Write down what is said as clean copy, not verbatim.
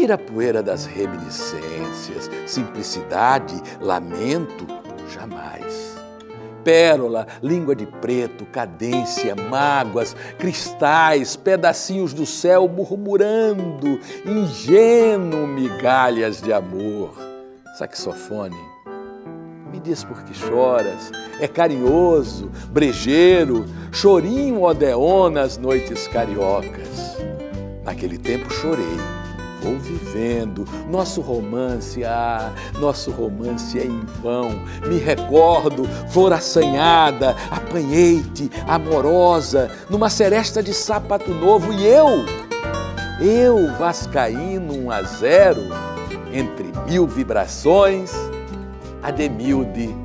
tira a poeira das reminiscências, simplicidade, lamento, jamais. Pérola, língua de preto, cadência, mágoas, cristais, pedacinhos do céu murmurando, ingênuo, migalhas de amor. Saxofone, me diz por que choras, é carinhoso, brejeiro, chorinho odeon nas noites cariocas. Naquele tempo chorei, vou vivendo, nosso romance é em vão. Me recordo, flor assanhada, apanhei-te, amorosa, numa seresta de sapato novo, e eu, vascaíno 1-0, entre 1000 vibrações, Ademilde